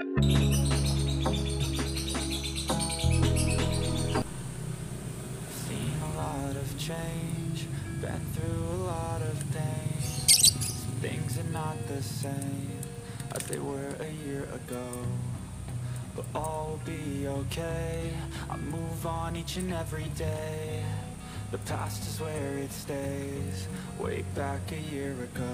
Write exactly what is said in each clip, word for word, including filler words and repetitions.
Seen a lot of change, been through a lot of things. Some things are not the same as they were a year ago, but all will be okay. I move on each and every day. The past is where it stays, way back a year ago.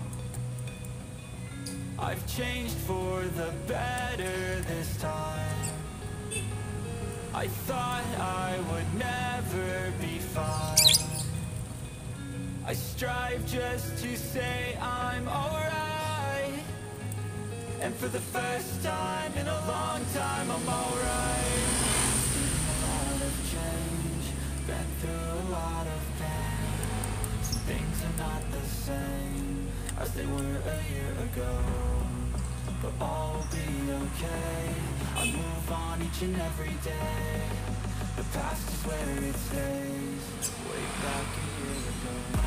I've changed for the better this time. I thought I would never be fine. I strive just to say I'm alright, and for the first time in a long time I'm alright. Seen a lot of change, been through a lot of pain. Some things are not the same as they were a year ago, but all will be okay. I move on each and every day. The past is where it stays, way back a year ago.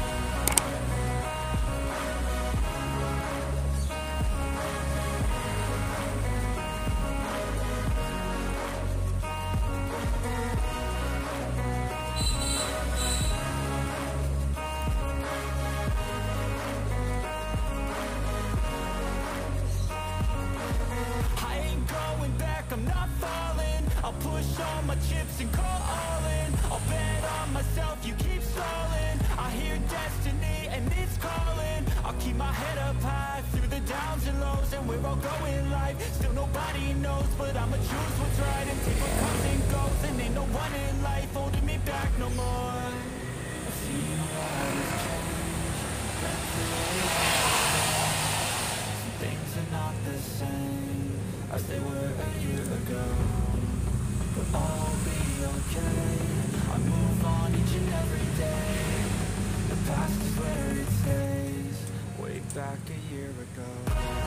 I'm not falling, I'll push all my chips and call all in. I'll bet on myself, you keep stalling. I hear destiny and it's calling. I'll keep my head up high through the downs and lows, and we're all going life. Still nobody knows, but I'ma choose what's right and take what comes and goes. And ain't no one in life holding me back no more. I've seen a lot of change, been through a lot. Some things are not the same as they were a year ago, but all will be okay. I move on each and every day. The past is where it stays, way back a year ago.